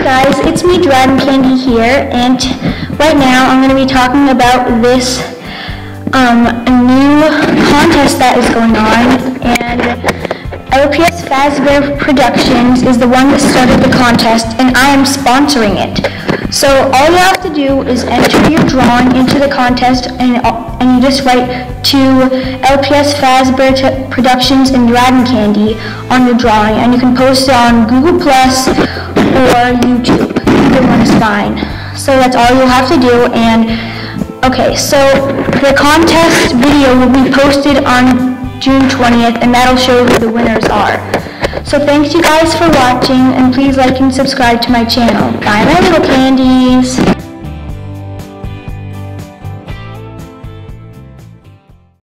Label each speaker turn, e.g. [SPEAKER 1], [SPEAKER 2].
[SPEAKER 1] guys, it's me, Dragon Candy here, and right now I'm going to be talking about this new contest that is going on, and LPS Fazbear Productions is the one that started the contest, and I am sponsoring it. So all you have to do is enter your drawing into the contest, and you just write to LPS Fazbear Productions and Dragon Candy on your drawing, and you can post it on Google Plus or YouTube. Either one is fine. So that's all you'll have to do. And okay, so the contest video will be posted on June 20th, and that'll show who the winners are. So thanks you guys for watching, and please like and subscribe to my channel. Bye my little candies.